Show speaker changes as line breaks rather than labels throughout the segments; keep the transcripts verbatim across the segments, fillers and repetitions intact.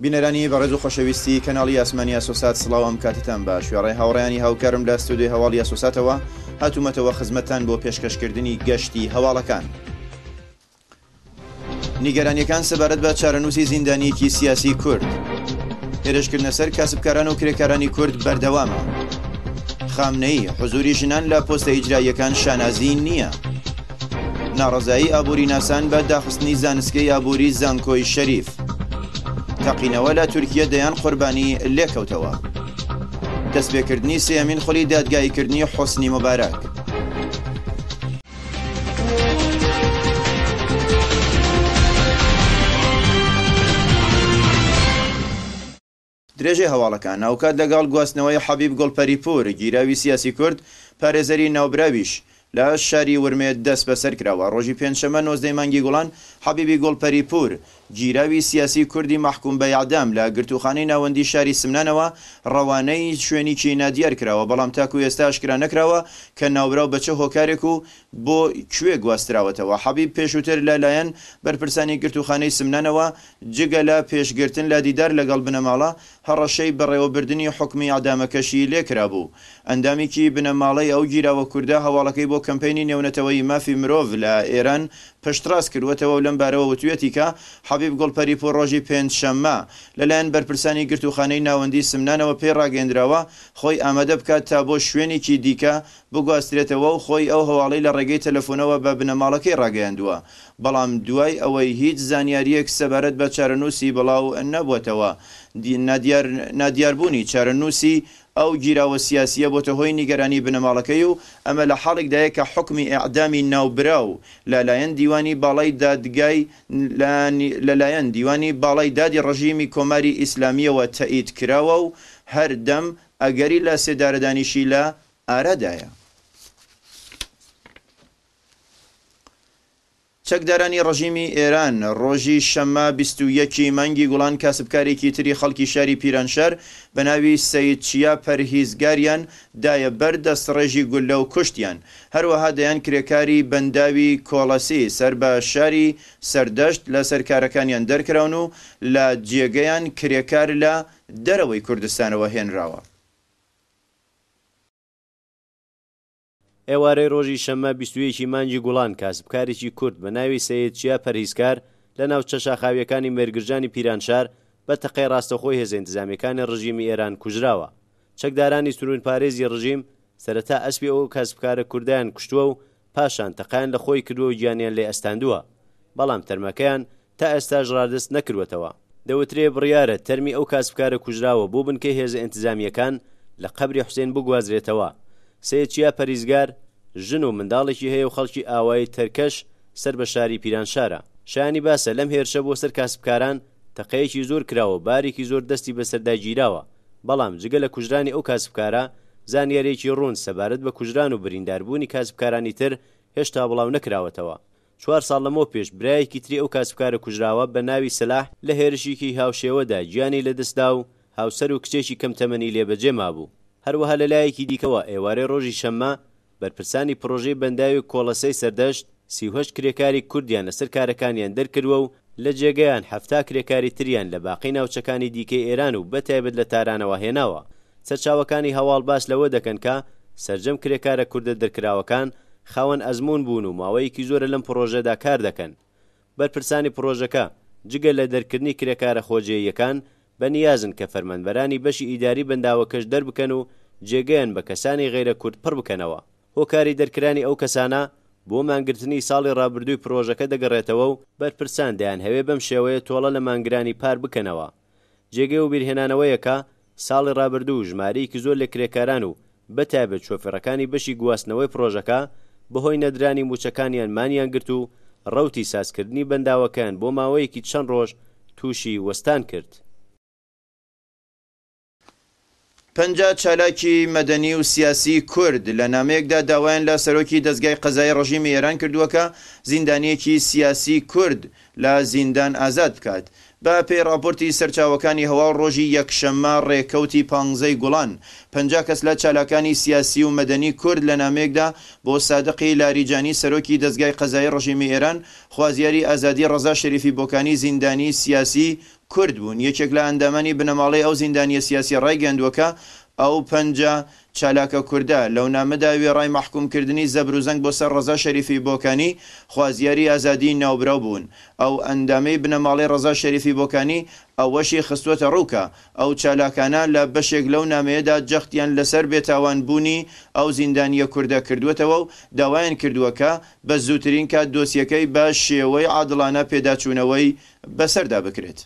بینەرانی بەڕێز و خۆشەویستی کەناڵی ئاسمانی ئاسۆسات سڵاو ئەم کاتتان باش وێڕێ هاوڕێیانی هاوکارم لە ستودیۆی هەواڵی ئاسۆساتەوە هاتوومەتەوە خزمەتتان بۆ پێشکەشکردنی گەشتی هەواڵەکان. نیگەرانیەکان سەبارەت بە چارەنووسی زیندانیەکی سیاسی کورد، هێرشکردنە سەر کاسبکاران و کرێکارانی کورد بەردەوامە. خامنەی حوزوری ژنان لە پۆستە ئیجراییەکان شانازی نییە. ناڕەزایی ئابووری ناسان بە داخستنی زانستگەی ئابووری زانکۆی شەریف. تەقینەوە لە تورکیە دەیان قوربانی لێکەوتەوە. دەستپێکردنی سێەمین خولی دادگاییکردنی حوسنی مبارەک. درێژەی هەواڵەکان هاوکات لەگەڵ گواستنەوەی حەبیب گۆڵپەریپور گیراوی سیاسی کورد پارێزەری ناوبراویش لە شاری ورمێ دەست بەسەر کراوە. ڕۆژی پێنجشەمە نۆزدەی مانگی گوڵان حەبیبی گۆڵپەریپور گیراوی سیاسی کوردی محکوم بە ئیعدام لە گرتوخانەی ناوەندی شاری سمنانەوە ڕەوانەی شوێنیکی نادیار کراوە، بەڵام تاکو ئێستا ئاشکرا نەکراوە کە ناوبراو بەچە هۆکارێک و بۆ کوێ گواستراوەتەوە. حەبیب پێشووتر لەلایەن بەرپرسانی گرتوخانەی سمنانەوە جگە لە پێشگرتن لە دیدار لەگەڵ بنەماڵە هەڕەشەی بەڕێوەبردننی حکمی ئیعدامەکەشی لێکرا بوو. ئەندامێکی بنەماڵەی ئەو گیراوە کووردا هەواڵەکەی بۆ کەمپینی نێونەتەوەی مافی مرۆڤ لە ئێران پشتڕاست کردوەتەوە و لەم بارەوە وتوێتی کە حەبیب گۆڵپەریپور ڕۆژی پێنجشەممە لەلایەن بەرپرسانی گرتوخانەی ناوەندی سمنانەوە پێی ڕاگەیەندراوە خۆی ئامادە بکات تا بۆ شوێنێکی دیکە بگواسترێتەوە و خۆی ئەو هەواڵەی لە ڕێگەی تەلەفۆنەوە بە بنەماڵەکەی ڕاگەیاندووە، بەڵام دوای ئەوەی هیچ زانیاریەک سەبارەت بە چارەنووسی بڵاو نەبووەتەوە. نادیاربوونی چارەنووسی ئەو گیراوە سیاسیە بۆتە هۆی نیگەرانی بنەماڵەکەی و ئەمە لە حاڵێکدایە کە حکمی ئیعدامی ناوبراو لەلایەن دیوانی باڵای دادگای لەلایەن دیوانی باڵای دادی ڕژیمی کۆماری ئیسلامیەوە تەئید کراوە و هەردەم ئەگەری لە سێدارەدانیشی لە ئارادایە. چەکدارانی ڕژیمی ئێران ڕۆژی شەممە بیست و یەکی مانگی گوڵان کاسبکارێکی تری خەڵکی شاری پیرانشار بە ناوی سەید چیا پەرهیزگاریان دایە بەر دەستڕێژی گولە و کوشتیان. هەروەها دەیان کرێکاری بەنداوی کۆڵەسی سەر بە شاری سەردەشت لە سەرکارەکانیان دەرکراون و لە جێگەیان کرێکار لە دەرەوەی کوردستانەوە هێنراوە.
ئێوارەی ڕۆژی شەممە بیست و یەکی مانگی گوڵان کاسبکارێکی کورد بە ناوی سەید چیا پەرهیزکار لە ناو چەشاخاویەکانی مێرگرژانی پیرانشار بە تەقەی ڕاستەخۆی هێزە ئینتیزامیەکانی ڕژیمی ئێران کوژراوە. چەکدارانی سورون پارێزی ڕژیم سەرەتا ئەسپی ئەو کاسبکارە کوردایان کوشتووە و پاشان تەقیان لە خۆی کردووە و گیانیان لێ ئەستاندووە، بەڵام تەرمەکەیان تا ئێستا ژڕادست نەکردوێتەوە. دەوترێ بڕیارە تەرمی ئەو کاسبکارە کوژراوە بۆ بنکەی هێزە ئینتیزامیەکان لە قەبری حوسێن بگوازرێتەوە. سەید چیا پەرهیزگار ژن و منداڵێکی هەیە و خەڵکی ئاوایی تەرکەش سەر بە شاری پیرانشارە. شایانی باسە لەم هێرشە بۆ سەر کاسبکاران تەقەیەکی زۆر کراوە، بارێکی زۆر دەستی بەسەردا گیراوە، بەڵام جگە لە کوژرانی ئەو کاسبکارە زانیارێکی ڕوون سەبارەت بە کوژران و برینداربوونی کاسبکارانی تر هێشتا بڵاو نەکراوەتەوە. چوار ساڵ لەمەوە پێش برایەکی تری ئەو کاسبکارە کوژراوە بە ناوی سەلاح لە هێرشێکی هاوشێوەدا گیانی لەدەستدا و هاوسەر و کچێکی کەم تەمەنی لێبەجێ مابوو. هەروەها لەلایەکی دیکەوە ئێوارەی ڕۆژی شەممە بەرپرسانی پرۆژەی بەنداوی کۆڵەسەی سەردەشت سیهۆشت کرێکاری کوردیان لەسەر کارەکانیان دەرکردووە و لە جێگەیان هەفتا کرێکاری تریان لە باقی ناوچەکانی دیکەی ئێران و بەتایبەت لە تارانەوە هێناوە. سەرچاوەکانی هەواڵ باس لەوە دەکەن کە سەرجەم کرێکارە کوردە دەرکراوەکان خاوەن ئەزمون بوون و ماوەیەکی زۆرە لەم پرۆژەدا کار دەکەن. بەرپرسانی پرۆژەکە جگە لە دەرکردنی کرێکارە خۆجێیەکان بەنیازن کە فەرمانبەرانی بەشی ئیداری بەنداوەکەش دەربکەن و جێگەیان بە کەسانی غەیرە کورد پڕ بکەنەوە. هۆکاری دەرکرانی ئەو کەسانە بۆ مانگرتنی ساڵی ڕابردووی پرۆژەکە دەگەڕێتەوە و بەرپرسان دەیان هەوێ بەم شێوەیە تۆڵە لە مانگرانی پار بکەنەوە. جێگەی و بیرهێنانەوەیەکە ساڵی ڕابردوو ژمارەیەکی زۆر لە کرێکاران و بەتایبەت شۆفێڕەکانی بەشی گواستنەوەی پرۆژەکە بەهۆی نەدرانی موچەکانیان مانیان گرت و ڕەوتی سازکردنی بەنداوەکان بۆ ماوەیەکی چەند ڕۆژ تووشی وەستان کرد.
پەنجا چالاکی مەدەنی و سیاسی کورد لە نامەیەکدا داوایان لە سەرۆکی دەستگای قەزای ڕژیمی ئێران کردووە کە زیندانیەکی سیاسی کورد لە زیندان ئازاد بکات. بە پێی راپۆرتی سەرچاوەکانی هەواڵ ڕۆژی یەکشەممە ڕێکەوتی پانزەی گوڵان پەنجا کەس لە چالاکانی سیاسی و مەدەنی کورد لە نامەیەکدا بۆ سادقی لاریجانی سەرۆکی دەستگای قەزای ڕژیمی ئێران خوازیاری ئازادی ڕەزا شەریفی بۆکانی زیندانی سیاسی کورد بوون. یەکێک لە ئەندامانی بنەماڵی ئەو زیندانیە سیاسی ڕایگەاندووەکە ئەو پەنجە چالاکە کووردە لەو نامەدا وێڕای مەحکومکردنی زەبر و زەنگ بۆ سەر ڕەزا شەریفی بۆکانی خوازیاری ئازادی ناوبراو بوون. ئەو ئەندامەی بنەماڵی ڕەزا شەریفی بۆکانی ئەوەشی خستوەتە ڕووکە. ئەو چالاکانە لە بەشێک لەو نامەیەدا جەختیان لەسەر بێتاوانبوونی ئەو زیندانیە کووردە کردوێتەوە و داوایان کردووەکە بە زووترین کات دۆسیەکەی بە شێوەی عادڵانە پێداچوونەوەی بەسەردا بکرێت.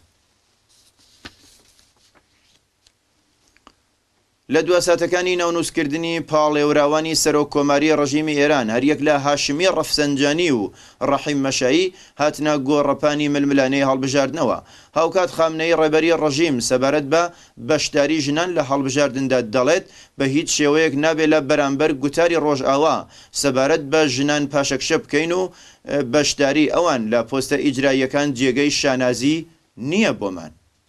لە دواساتەکانی ناونووسکردنی پاڵێوراوانی سەرۆک کۆماری ڕژیمی ئێران هەریەک لە هاشمی ڕەفسەنجانی و ڕەحیم مەشایی هاتنە گۆڕەپانی ململانەی هەڵبژاردنەوە. هاوکات خامنەی ڕێبەری ڕژیم سەبارەت بە بەشداری ژنان لە هەڵبژاردندا دەڵێت بە هیچ شێوەیەک نابێت لە بەرامبەر گوتاری ڕۆژئاوا سەبارەت بە ژنان پاشەکشە بکەین و بەشداری ئەوان لە پۆستە ئیجراییەکان جێگەی شانازی نییە بۆمان.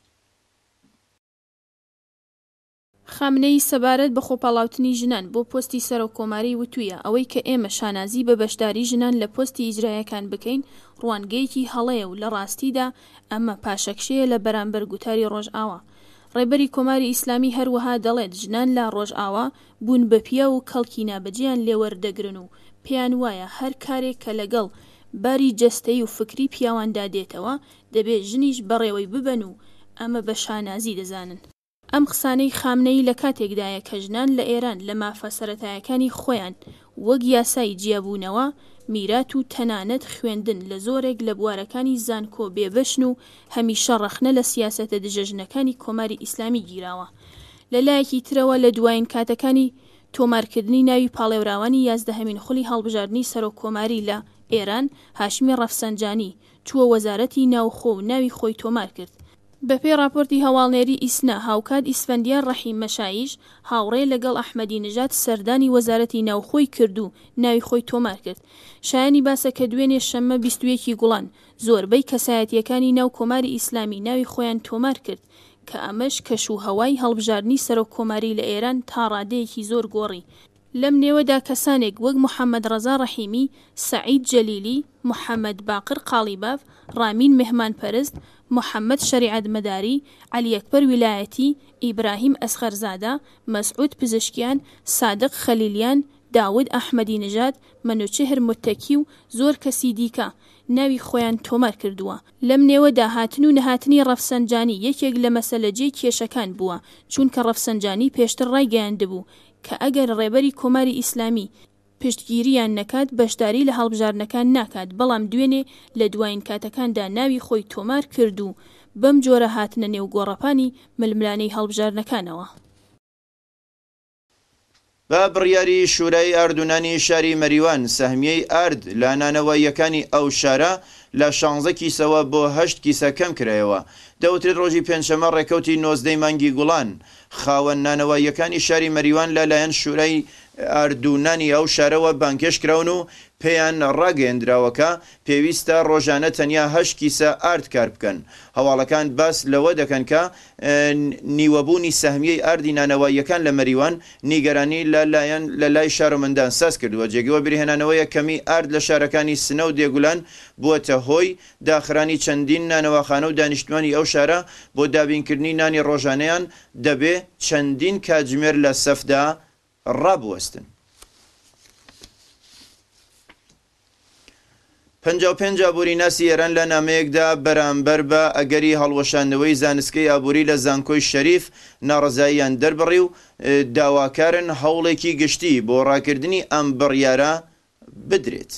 خامنەی سەبارەت بە خۆپاڵاوتنی ژنان بۆ پۆستی سەرۆک کۆماری وتوویە ئەوەی کە ئێمە شانازی بە بەشداری ژنان لە پۆستی ئیجراییەکان بکەین ڕوانگەیەکی هەڵەیە و لە ڕاستیدا ئەمە پاشەکشەیە لە بەرامبەر گوتاری ڕۆژئاوا. ڕێبەری کۆماری ئیسلامی هەروەها دەڵێت ژنان لە ڕۆژئاوا بوون بە پیا و کەڵکی نابەجیان لێوەردەگرن و پێیان وایە هەر کارێک کە لەگەڵ باری جەستەی و فکری پیاواندا دێتەوە دەبێت ژنیش بەڕێوەی ببەن و ئەمە بە شانازی دەزانن. ئەم قسانەی خامنەی لە کاتێکدایە کە ژنان لە ئێران لە مافە سەرەتایەکانی خۆیان وەک یاسای جیابوونەوە میرات و تەنانەت خوێندن لە زۆرێک لە بوارەکانی زانکۆ بێبەشن و هەمیشە ڕەخنە لە سیاسەتە دژەژنەکانی کۆماری ئیسلامی گیراوە. لە لایەکی ترەوە لە دوایین کاتەکانی تۆمارکردنی ناوی پاڵێوراوانی یازدەهەمین خولی هەڵبژاردننی سەرۆک کۆماری لە ئێران هاشمی ڕەفسەنجانی چووە وەزارەتی ناوخۆ و ناوی خۆی تۆمار کرد. بەپێی راپۆرتی هەواڵنێری ئیسنا هاوکات ئیسفەندیار ڕەحیم مەشاییش هاوڕێ لەگەڵ ئەحمەدی نژاد سەردانی وەزارەتی ناوخۆی کرد و ناوی خۆی تۆمار کرد. شایانی باسە کە دوێنێ شەممە بیست و یەکی گوڵان زۆربەی کەسایەتیەکانی ناو کۆماری ئیسلامی ناوی خۆیان تۆمار کرد کە ئەمەش کەش و هەوای هەڵبژاردننی سەرۆک کۆماری لە ئێران تا ڕادەیەکی زۆر گۆڕی. لەم نێوەدا کەسانێک وەک محەممەد ڕەزا ڕەحیمی، سەعید جەلیلی، محەممەد باقر قاڵیباف، ڕامین مهمان پەرست، محەممەد شەریعەت مەداری، عەلی ئەکبەر ویلایەتی، ئیبراهیم ئەسخەرزادە، مەسعود پزیشکیان، سادق خەلیلیان، داود ئەحمەدی نژاد، مەنوچێهر متەکی و زۆر کەسی دیکە ناوی خۆیان تۆمار کردووە. لەم نێوەدا هاتن و نەهاتنی ڕەفسەنجانی یەکێک لە مەسەلەجێ کێشەکان بووە چونکە ڕەفسەنجانی پێشتر ڕایگەیاندبوو کە ئەگەر ڕێبەری کۆماری ئیسلامی پشتگیریان نەکات بەشداری لە هەڵبژاردنەکان ناکات، بەڵام دوێنێ لە دوایین کاتەکاندا ناوی خۆی تۆمار کرد و بەم جۆرە هاتنە نێو گۆڕەپانی ململانەی هەڵبژاردنەکانەوە.
بە بڕیاری شورای ئاردونانی شاری مەریوان سەهمیەی ئارد لە نانەوەیەکانی ئەو شارە لە شانزە کیسەوە بۆ هەشت کیسە کەم کرایەوە. دەوترێت ڕۆژی پێنجشەمە ڕێکەوتی نۆزدەی مانگی گوڵان خاوەن نانەوەیەکانی شاری مەریوان لەلایەن شورای ئاردونانی ئەو شارەوە بانکێش کراون و پێیان ڕاگەیەندراوەکە پێویستە ڕۆژانە تەنیا هەشت کیسە ئارد کار بکەن. هەواڵەکان باس لەوە دەکەن کە نیوەبوونی سەهمیەی ئاردی نانەوەیەکان لە مەریوان نیگەرانی لەلایەن لە لای شارەمەندان ساز کردووە. جێگەوە بریهێنانەوەیە کەمی ئارد لە شارەکانی سنە و دێگولان بووەتە هۆی داخرانی چەندین نانەوەخانە و دانیشتوانی ئەو شارە بۆ دابینکردنی نانی ڕۆژانەیان دەبێ چەندین کاتژمێر لە سەفدا ڕابوەستن. پەنجا و پێنج ئابووری ناسی ئێران لە نامەیەکدا بەرامبەر بە ئەگەری هەڵوەشاندنەوەی زانستکەی ئابووری لە زانکۆی شەریف ناڕەزاییان دەربڕی و داواکارن هەوڵێکی گشتی بۆ ڕاکردنی ئەم بڕیارە بدرێت.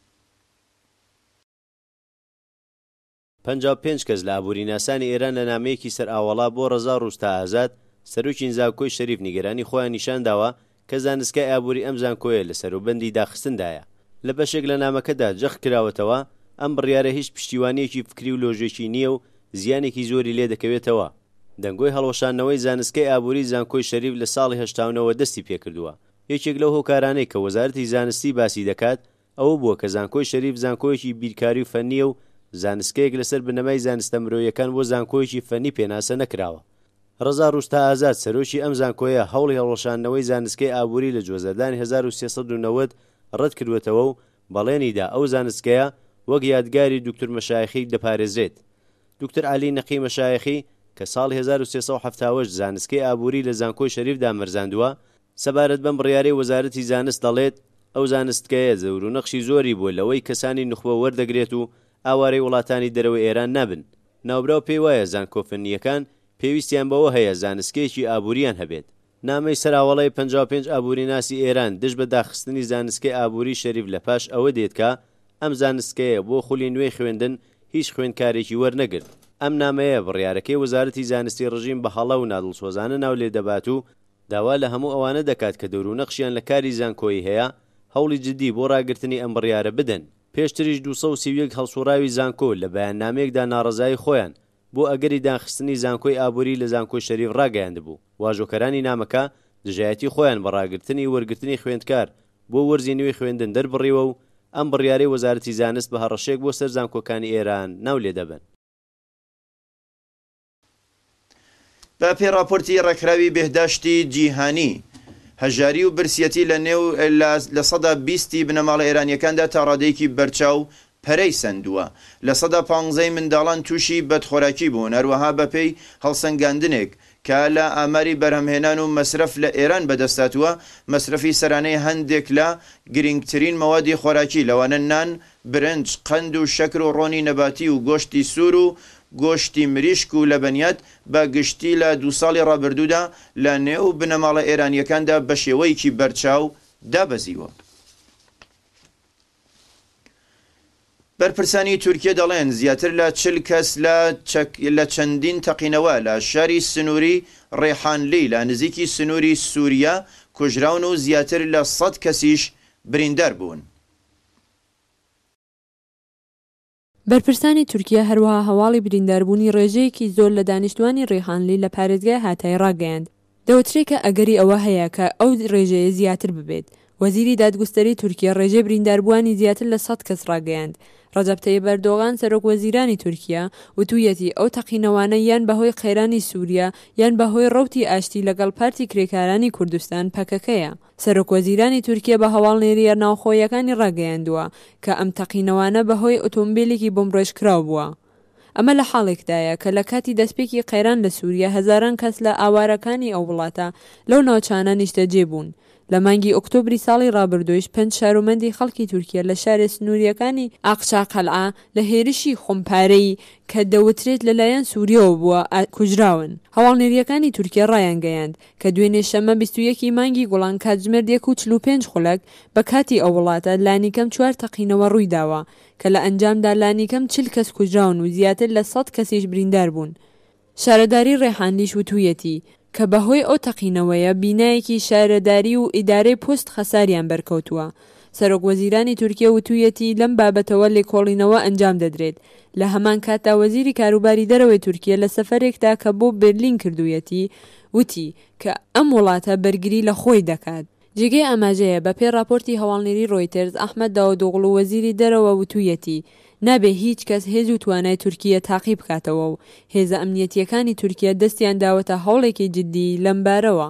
پەنجا و پێنج کەس لە ئابووری ناسانی ئێران لە نامەیەکی سەر ئاوەڵا بۆ ڕەزا ڕووستا ئازاد سەرۆکی زانکۆی شەریف نیگەرانی خۆیان نیشانداوە کە زانستکای ئابووری ئەم زانکۆیە لە سەروبەندی داخستندایە. لە بەشێک لە نامەکەدا جەخ کراوەتەوە ئەم بڕیارە هیچ پشتیوانیەکی فکری و لۆژێکی نییە و زیانێکی زۆری لێ دەکەوێتەوە. دەنگۆی هەڵوەشاندنەوەی زانستکەی ئابووری زانکۆی شەریف لە ساڵی هەشتاونەوە دەستی پێکردووە. یەکێک لەو هۆکارانەی کە وەزارەتی زانستی باسی دەکات ئەوە بووە کە زانکۆی شەریف زانکۆیەکی بیرکاری و فەنیە و زانستکەیەک لەسەر بنەمای زانستە مرۆیەکان بۆ زانکۆیەکی فەنی پێناسە نەکراوە. ڕەزا ڕووستا ئازاد سەرۆکی ئەم زانکۆیە هەوڵی هەڵوەشاندنەوەی زانستکەی ئابووری لە جوێزەردانی هەزار و سێسەد و نەوەد ڕەت کردوێتەوە و بەڵێنیدا ئەو زانستکەیە وەک یادگاری دوکتور مەشایخی دەپارێزرێت. دکتۆر عەلی نەقی مەشایەخی کە ساڵی هەزار و سێسەد و هەفتاد و هەشت زانستکەی ئابووری لە زانکۆی شەریفدا مەرزاندووە، سەبارەت بەم بڕیارەی وەزارەتی زانست دەڵێت ئەو زانستکەیە زەور و نەخشی زۆری بووە لەوەی کەسانی نوخبە وەردەگرێت و ئاوارەی وڵاتانی دەرەوەی ئێران نەبن. ناوبراو پێی وایە زانکۆفنیەکان پێویستیان بەوە هەیە زانستکەیەکی ئابووریان هەبێت. نامەی سەراوەڵی پەنجا و پێنج ئابووری ناسی ئێران دژ بە داخستنی زانستکەی ئابووری شەریف لە پاش ئەوە دێت کە ئەم زانستکەیە بۆ خولی نوێی خوێندن هیچ خوێندکارێکی وەرنەگرت. ئەم نامەیە بڕیارەکەی وەزارەتی زانستی ڕژیم بە هەڵە و نادڵسۆزانە ناو لێ دەبات و داوا لە هەموو ئەوانە دەکات کە دەور و نەخشیان لە کاری زانکۆیی هەیە هەوڵی جدی بۆ ڕاگررتنی ئەم بڕیارە بدەن. پێشتریش دووسەد و سی و یەک هەڵسوڕاوی زانکۆ لە بەیاننامەیەکدا ناڕەزایی خۆیان بۆ ئەگەری داخستنی زانکۆی ئابووری لە زانکۆی شەریف ڕاگەیاندبوو. واژۆکەرانی نامەکە دژایەتی خۆیان بە ڕاگررتنی وەرگرتنی خوێندکار بۆ وەرزی نوێی خوێندن دەربڕیوە و ئەم بڕیارەی وەزارەتی زانست بە هەڕەشێک بۆ سەر زانکۆکانی ئێران ناو لێ دەبن.
بە پێڕاپۆرتی ڕێکخراوی بێهداشتی جیهانی هەژاری و برسیەتی لە نێو لە سەدا بیستی بنەماڵە ئێرانیەکاندا تا ڕادەیەکی بەرچاو پەرەی سندووە. لە سەدا پانزەی منداڵان تووشی بەدخۆراکی بوون، هەروەها بەپێی هەڵسەنگاندنێک کە لە ئاماری بەرهەمهێنان و مەسرف لە ئێران بەدەستاتوە. مەسرفی سەرانەی هەندێک لە گرنگترین مەوادی خۆراکی لەوانە نان، برنج، قەند و شەکر و ڕۆنی نەباتی و گۆشتی سوور و گۆشتی مریشک و لەبەنیات بە گشتی لە دو ساڵی ڕابردوودا لە نێو بنەماڵە ئێرانیەکاندا بە شێوەیەکی بەرچاو دابەزیوە. بەرپرسانی تورکیە دەڵێن زیاتر لە چل کەس لە چەندین تەقینەوە لە شاری سنووری ڕێحانلی لە نزیکی سنووری سووریا کوژراون و زیاتر لە سەد کەسیش بریندار بوون.
بەرپرسانی تورکیا هەروەها هەواڵی برینداربوونی ڕێژەیەکی زۆر لە دانیشتوانی ڕێحانلی لە پارێزگای هاتای ڕاگەیاند. دەوترێت کە ئەگەری ئەوە هەیە کە ئەو ڕێژەیە زیاتر ببێت. وەزیری دادگستری تورکیا ڕێژەی برینداربووانی زیاتر لە سەد کەس ڕاگەیاند. ڕەجەب تەیب ئەردۆغان سەرۆک وەزیرانی تورکیا وتوویەتی ئەو تەقینەوانە یان بەهۆی قەیرانی سووریا یان بەهۆی ڕەوتی ئاشتی لەگەڵ پارتی کرێکارانی کوردستان پەکەکەیە. سەرۆک وەزیرانی تورکیا بە هەواڵنێریە ناوخۆیەکانی ڕاگەیاندووە کە ئەم تەقینەوانە بەهۆی ئۆتۆمبیلێکی بۆم ڕێژکراو بووە. ئەمە لە حاڵێکدایە کە لە کاتی دەستپێکی قەیران لە سووریا هەزاران کەس لە ئاوارەکانی ئەو وڵاتە لەو ناوچانە نیشتەجێ بوون. لە مانگی ئۆکتۆبری ساڵی ڕابردوویش پێنج شارۆمەندی خەڵکی تورکیا لە شارێ سنووریەکانی ئاقچاقەلعا لە هێرشی خۆمپارەی کە دەوترێت لەلایەن سووریەوە بووە کوژراون. هەواڵنێریەکانی تورکیا ڕایانگەیاند کە دوێنێ شەمە بیست و یەکی مانگی گوڵان کاتژمێر یەک و چل و پێنج خولەک بە کاتی ئەو وڵاتە لانیکەم چوار تەقینەوە ڕووی داوە کە لە ئەنجامدا لانیکەم چل کەس کوژراون و زیاتر لە سەد کەسیش بریندار بوون. شارەداری ڕێحانلیش وتوویەتی کە بەهۆی ئەو تەقینەوەیە بینایەکی شارەداری و ئیدارەی پۆست خەساریان بەرکەوتووە. سەرۆک وەزیرانی تورکیا وتوویەتی لەم بابەتەوە لێکۆڵینەوە ئەنجام دەدرێت. لە هەمان کاتدا وەزیری کاروباری دەرەوەی تورکیا لە سەفەرێکدا کە بۆ بێرلین کردوویەتی وتی کە ئەم وڵاتە بەرگری لە خۆی دەکات. جێگەی ئاماژەیە بە پێی راپۆرتی هەواڵنێری ڕۆیترز ئەحمەد داودۆغڵو وەزیری دەرەوە وتوویەتی نابێ هیچ کەس هێز و توانای تورکیە تاقی بکاتەوە و هێزە ئەمنیەتیەکانی تورکیا دەستیان داوەتە هەوڵێکی جدی لەم بارەوە.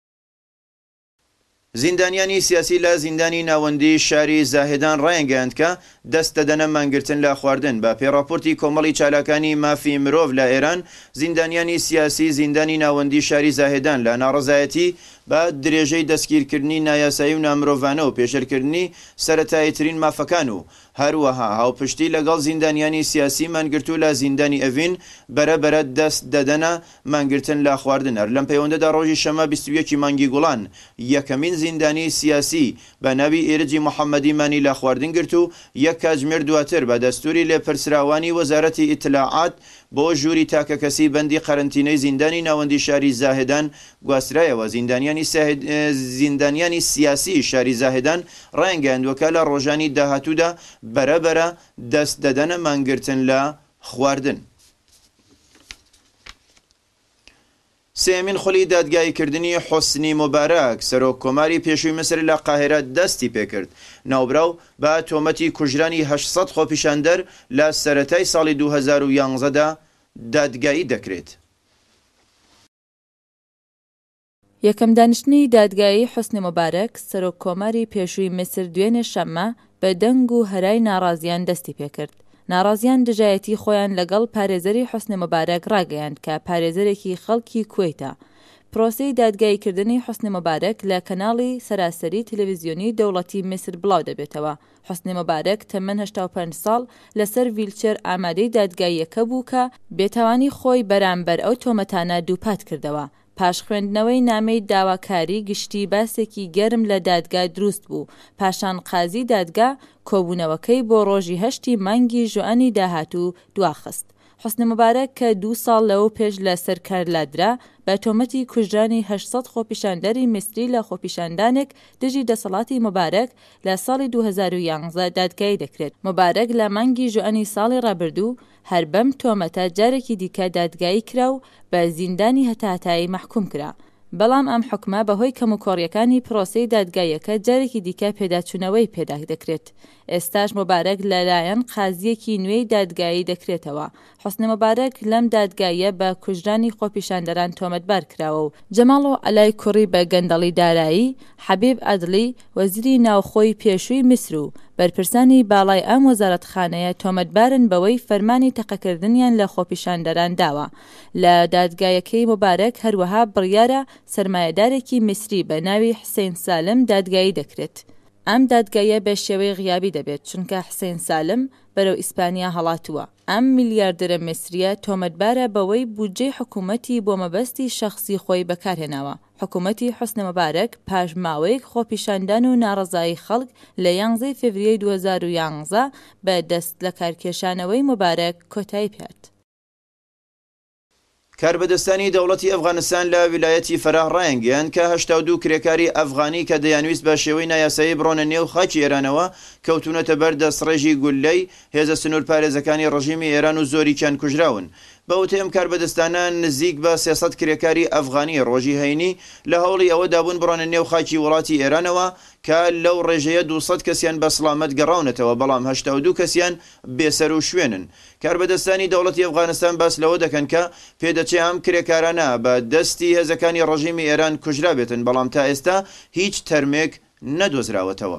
زیندانیانی سیاسی لە زیندانی ناوەندی شاری زاهێدان ڕایانگەیاند کە دەست دەدەنە مانگرتن لە خواردن. بە پێڕاپۆرتی کۆمەڵی چالاکانی مافی مرۆڤ لە ئێران زیندانیانی سیاسی زیندانی ناوەندی شاری زاهێدان لە ناڕەزایەتی بە درێژەی دەستگیرکردنی نایاسایی و نامرۆڤانە و پێشەرکردنی سەرەتاییترین مافەکان و هەروەها هاوپشتی لەگەڵ زیندانیانی سیاسی مانگرتو لە زیندانی ئەڤین بەرەبەرە دەست دەدەنە مانگرتن لە خواردن. هەر لەم پەیوەندەدا ڕۆژی شەمە بیست و یەکی مانگی گوڵان یەکەمین زیندانی سیاسی بە ناوی ئێرجی محەممەدی مانی لە خواردن گرت و یەک کاتژمێر دواتر بە دەستوری لێپرسراوانی وەزارەتی ئیتلاعات بۆ ژووری تاکەکەسی بەندی قەرنتینەی زیندانی ناوەندی شاری زاهێدان گواسترایەوە. زیندانیانی زیندانیانی سیاسی شاری زاهێدان ڕایانگەیاندووە لە ڕۆژانی داهاتوودا بەرەبەرە دەست دەدەنە مانگرتن لە خواردن. سێمین خولی دادگاییکردنی حوسنی مبارەک سەرۆک کۆماری پێشووی مسر لە قاهێرە دەستی پێکرد. ناوبراو بە تۆمەتی کوژرانی هەشت سەد خۆپیشاندەر لە سەرەتای ساڵی دوو هەزار و یانزەدا دادگایی دەکرێت.
یەکەم دانیشتنی دادگایی حوسنی مبارەک سەرۆک کۆماری پێشووی مسر دوێنێ شەممە بە دەنگ و هەرای ناڕازیان دەستی پێکرد. ناڕازیان دژایەتی خۆیان لەگەڵ پارێزەری حوسنی مەبارەک ڕاگەیاند کە پارێزەرێکی خەڵکی کوێیتە. پرۆسەی دادگایکردنی حوسنی مەبارەک لە کەناڵی سەراسەری تەلەڤیزیۆنی دەوڵەتی میسر بڵاو دەبێتەوە. حوسنی مەبارەک تەمەن هەشتا و پێنج ساڵ لەسەر ڤیلچێر ئامادەی دادگاییەکە بوو کە بێتاوانی خۆی بەرامبەر ئەو تۆمەتانە دووپات کردەوە. پاش خوێندنەوەی نامەی داواکاری گشتی باسێکی گەرم لە دادگا دروست بوو. پاشان قازی دادگا کۆبوونەوەکەی بۆ ڕۆژی هەشتی مانگی ژوئانی داهاتوو دواخست. حوسنی مەبارەک کە دوو ساڵ لەوە پێش لە سەرکار لادرا بە تۆمەتی کوژرانی هەشت خۆپیشاندەری میسری لە خۆپیشاندانێک دژی دەسەڵاتی مەبارەک لە ساڵی دوو هەزار و یانزە دادگایی دەکرێت. مەبارەک لە مانگی ژوئانی ساڵی ڕابردوو هەر بەم تۆمەتە جارێکی دیکە دادگایی کرا و بە زیندانی هەتاتایی مەحکوم کرا. بەڵام ئەم حکمە بەهۆی کەموکۆڕیەکانی پرۆسەی دادگاییەکە جارێکی دیکە پێداچوونەوەی پێدا دەکرێت. ئێستاش مەبارەک لەلایەن قازیەکی نوێی دادگایی دەکرێتەوە. حوسنی مەبارەک لەم دادگاییە بە کوژرانی خۆپیشاندەران تۆمەتبار کراوە و جەماڵ و ئەلای کوڕی بە گەندەڵی دارایی، حەبیب عەدڵی وەزیری ناوخۆی پێشووی میسر و بەرپرسانی باڵای ئەم وەزارەتخانەیە تۆمەتبارن بەوەی فەرمانی تەقەکردنیان لە خۆپیشاندەران داوە. لە دادگایەکەی مەبارەک هەروەها بڕیارە سەرمایەدارێکی میسری بە ناوی حسین سالم دادگایی دەکرێت. ئەم دادگایە بە شێوەی غیابی دەبێت چونکە حسین سالم بەرەو ئیسپانیا هەڵاتووە. ئەم میلیاردەرە میسریە تۆمەتبارە بەوەی بودجەی حکوومەتی بۆ مەبەستی شەخسی خۆی بەکارهێناوە. حکوومەتی حوسنی مەبارەک پاش ماوەیەک خۆپیشاندان و ناڕەزایی خەڵک لە یانزەی فێڤریەی دوو هەزار و یانزە بە دەست لە کارکێشانەوەی مەبارەک کۆتایی پێات.
کاربەدەستانی دەوڵەتی ئەفغانستان لە ویلایەتی فەراح ڕایانگەیاند کە هەشتا و دوو کرێکاری ئەفغانی کە دەیانویست بە شێوەی نایاسایی بڕۆنە نێو خاکی ئێرانەوە کەوتونەتە بەر دەستڕێژی گولەی هێزە سنوور پارێزەکانی ڕژیمی ئێران و زۆریان کوژراون. بەوتێ ئەم کاربەدەستانە نزیک بە سێسەد کرێکاری ئەفغانی ڕۆژی هەینی لە هەوڵی ئەوە دابوون بڕۆنە نێو خاکی وڵاتی ئێرانەوە کە لەو ڕێژەیە دووسەد کەسیان بە سڵامەت گەڕاونەتەوە، بەڵام هەشتا و دوو کەسیان بێسەر و شوێنن. کاربەدەستانی دەوڵەتی ئەفغانستان باس لەوە دەکەن کە پێدەچێ ئەم کرێکارانە بە دەستی هێزەکانی ڕژیمی ئێران کوژرا بێتن، بەڵام تا ئێستا هیچ تەرمێک نەدۆزراوەتەوە.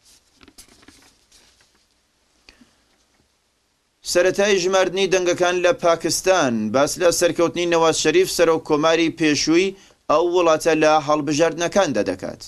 سەرەتای ژماردنی دەنگەکان لە پاکستان باس لە سەرکەوتنی نەواز شەریف سەرۆک کۆماری پێشووی ئەو وڵاتە لە هەڵبژاردنەکاندا دەکات.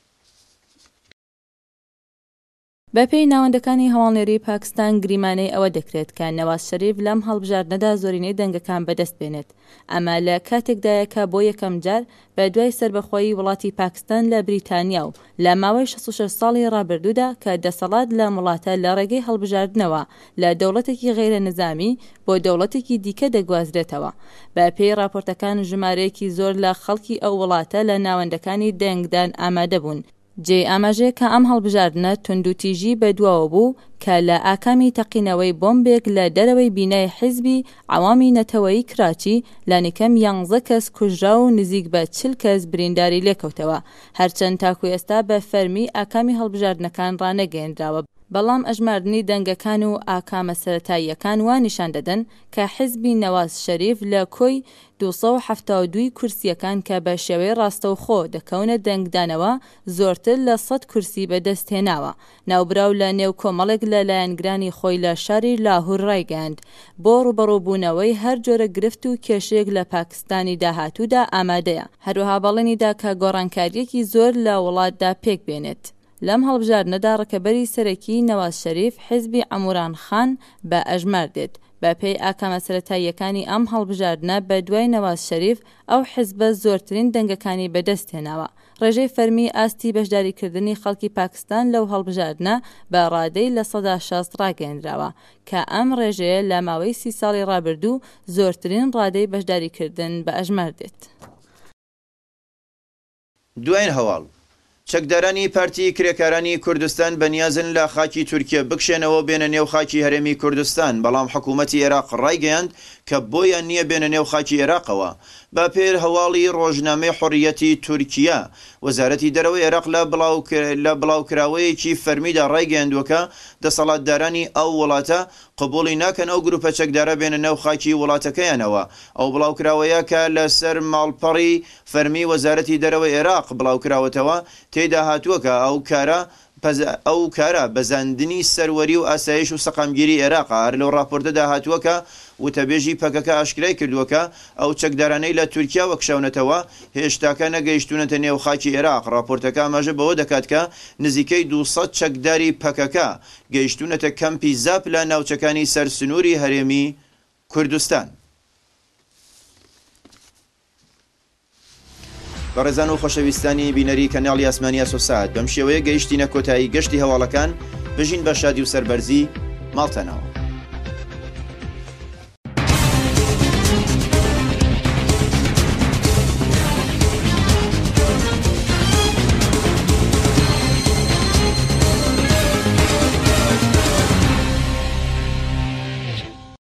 بەپێی ناوەندەکانی هەواڵێری پاکستان گریمانەی ئەوە دەکرێت کە نەواز شەریف لەم هەڵبژاردنەدا زۆرینەی دەنگەکان بەدەست بێنێت. ئەمە لە کاتێکدایە کە بۆ یەکەم جار بە دوای سربەخۆیی وڵاتی پاکستان لە بریتانیا و لە ماوەی شەست و شەش ساڵی ڕابردوودا کە دەسەڵات لە وڵاتە لە ڕێگەی هەڵبژاردنەوە لە دەوڵەتێکی غیرە نظامی بۆ دەوڵەتێکی دیکە دەگوازرێتەوە. بەپێی راپۆرتەکان ژمارەیەکی زۆر لە خەڵکی ئەو وڵاتە لە ناوەندەکانی دەنگدان ئامادە بوون. جێ ئاماژەیە کە ئەم هەڵبژاردنە توندوتیژی بەدواوە بوو کە لە ئاکامی تەقینەوەی بۆمبێک لە دەرەوەی بینای حیزبی عوامی نەتەوەیی کراچی لانیکەم یانزە کەس کوژرا و نزیک بە چل کەس برینداری لێکەوتەوە. هەرچەند تاکو ئێستا بە فەرمی ئاکامی هەڵبژاردنەکان ڕانەگەیەنراوە، بەڵام ئەژماردنی دەنگەکان و ئاکامە سەرەتاییەکان وا نیشان دەدەن کە حیزبی نەواز شەریف لە کۆی دووسە و حەفتا و دوو کورسیەکان کە بە شێوەی ڕاستەوخۆ دەکەونە دەنگدانەوە زۆرتر لە سەد کورسی بەدەستهێناوە. ناوبراو لە نێو کۆمەڵێک لە لایەنگرانی خۆی لە شاری لاهور ڕایگەاند بۆ ڕوبەڕووبوونەوەی هەر جۆرە گرفت و کێشەیەک لە پاکستانی داهاتوودا ئامادەیە. هەروەها بەڵێنیدا کە گۆڕانکاریەکی زۆر لە وڵاتدا پێک بێنێت. لەم هەڵبژاردنەدا ڕەکەبەری سەرەکی نەواز شەریف حیزبی عەموران خان بە ئەژمار دێت. بەپێی ئاکامە سەرەتاییەکانی ئەم هەڵبژاردنە بە دوای نەواز شەریف ئەو حیزبە زۆرترین دەنگەکانی بەدەست هێناوە. ڕێژەی فەرمی ئاستی بەشداریکردنی خەڵکی پاکستان لەو هەڵبژاردنە بە ڕادەی لە سەدا شەست ڕاگەیەنراوە کە ئەم ڕێژەیە لە ماوەی سی ساڵی ڕابردوو زۆرترین ڕادەی بەشداریکردن بە ئەژمار دێت.
دوایین هەواڵ چەکدارانی پارتی کرێکارانی کوردستان بەنیازن لە خاکی تورکیا بکشێنەوە بێنە نێو خاکی هەرێمی کوردستان، بەڵام حکوومەتی عێراق ڕایگەیاند کە بۆیان نییە بێنە نێو خاکی عێراقەوە. با پێر هەواڵی ڕۆژنامەی حوڕیەتی تورکیا وەزارەتی دەرەوەی عێراق لە بڵاوکراوەیەکی فەرمیدا ڕایگەیاندووە دەسەڵاتدارانی ئەو وڵاتە قبوڵی ناکەن ئەو گروپە چەکدارە بێنە نێو خاکی وڵاتەکەیانەوە. ئەو بڵاوکراوەیە کە لەسەر ماڵپەڕی فەرمی وەزارەتی دەرەوەی عێراق بڵاوکراوەتەوە تێدا هاتووە کە ئەو کارە ئەو کارە بەزاندنی سەروەری و ئاسایش و سەقامگیری عێراق هەر لەو راپۆرتەدا هاتووەکە وتەبێژی پەکەکە ئاشکرای کردووەکە ئەو چەکدارانەی لە تورکیا وەکشاونەتەوە هێشتاکە نەگەیشتونەتە نێو خاکی عێراق. راپۆرتەکە ئاماژە بەوە دەکات کە نزیکەی دووسەد چەکداری پەکەکە گەیشتونەتە کەمپی زاپ لە ناوچەکانی سەرسنووری هەرێمی کوردستان. بەڕێزان و خۆشەویستانی بینەری کەناڵی ئاسمانی ئاسۆسات بەم شێوەیە گەیشتینە کۆتایی گەشتی هەواڵەکان بژین بە شادی و سەربەرزی ماڵتەنەوە.